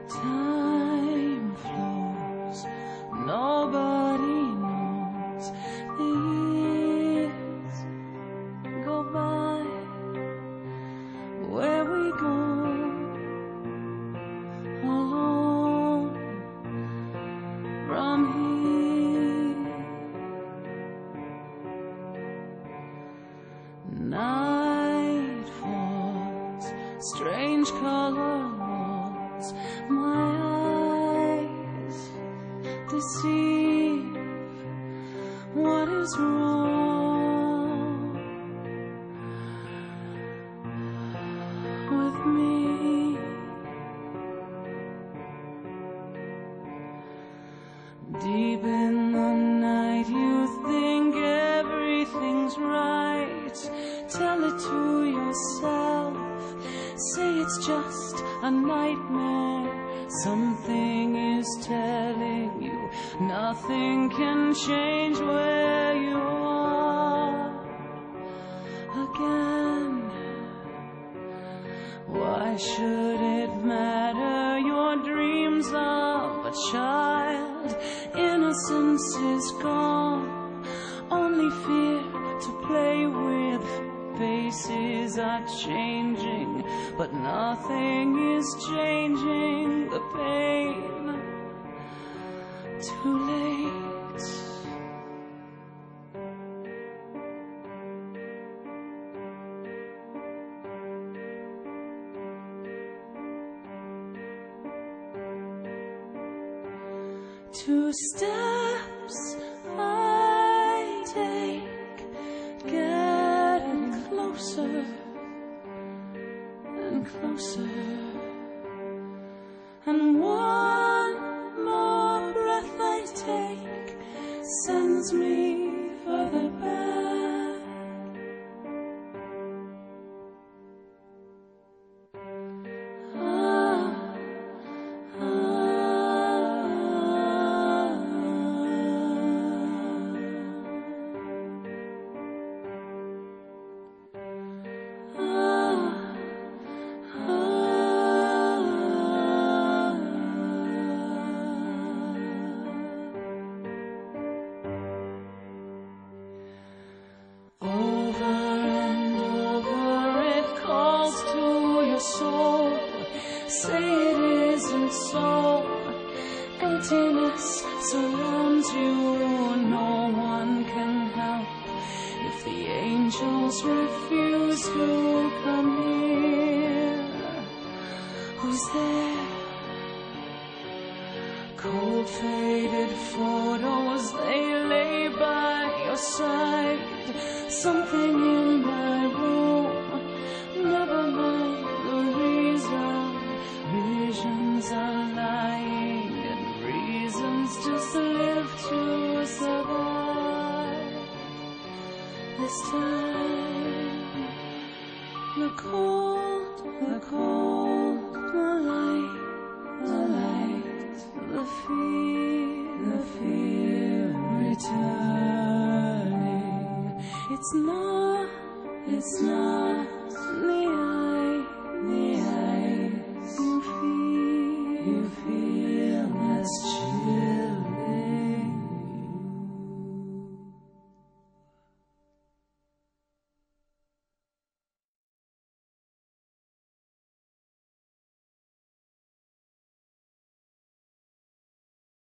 Time flows, nobody knows. The years go by. Where we go alone from here. Night falls, strange color walls. My eyes deceive. What is wrong with me? Deep in the night you think everything's right. Tell it to yourself. Say it's just a nightmare. Something is telling you nothing can change where you are again. Why should it matter? Your dreams of a child. Innocence is gone. Only fear to play with. Faces are changing, but nothing is changing the pain. Too late. Two steps I take, getting closer and closer, and one more breath I take sends me further back. Say it isn't so. Emptiness surrounds you. No one can help if the angels refuse to come here. Who's there? Cold faded photos, they lay by your side. Something in my room, never mind the reason. Visions are lying and reasons just live to survive. This time, the cold, the light, the fear returning. It's not near.